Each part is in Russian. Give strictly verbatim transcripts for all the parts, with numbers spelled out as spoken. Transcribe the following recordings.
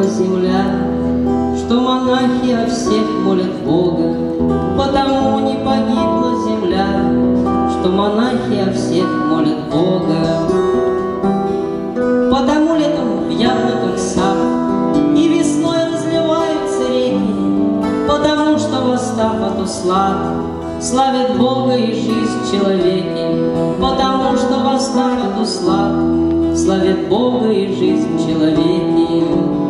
земля, что монахи о всех молят Бога, потому не погибла земля, что монахи о всех молят Бога. Потому летом вьявно, как сад, и весной разливаются реки, потому что, восстав от услад, славит Бога и жизнь в человеке, потому что, восстав от услад, славит Бога и жизнь в человеке.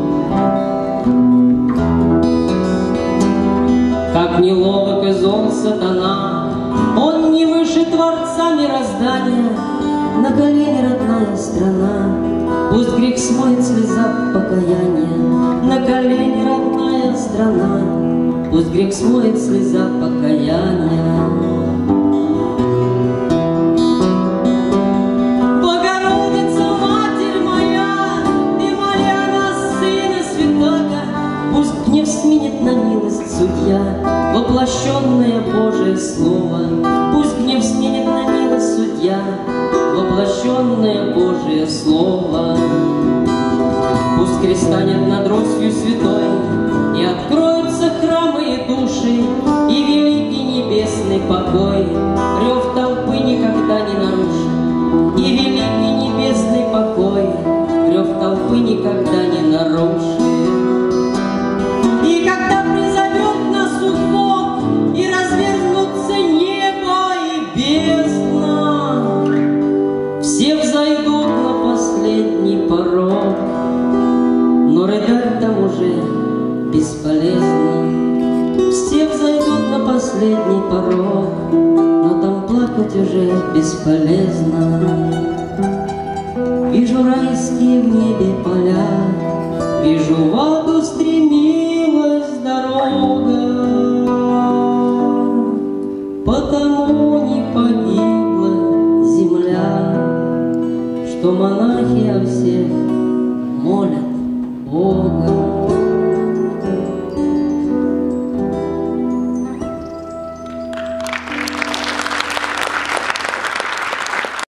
Как неловок и зол сатана, он не выше Творца мироздания. На колени, родная страна, пусть грех смоет слеза покаяния. На колени, родная страна, пусть грех смоет слеза покаяния. Богородица, Матерь моя, ты моля нас, Сына Святаго, пусть гнев сменит на милость судья, воплощенное Божие Слово. Пусть гнев сменит на милость судья, воплощенное Божие Слово. Пусть крестанет над Росью святой, и откроются храмы и души, и великий небесный покой рев толпы никогда не нарушит, и великий небесный покой рев толпы никогда не нарушит. И когда призовет нас Бог, и развернутся небо и бездна, все взойдут на последний порог, но рыдать там уже бесполезно. Все взойдут на последний порог, но там плакать уже бесполезно. Вижу райские в небе поля, вижу, в ад устремилась дорога, потому не погибла земля, что монахи о всех молят Бога.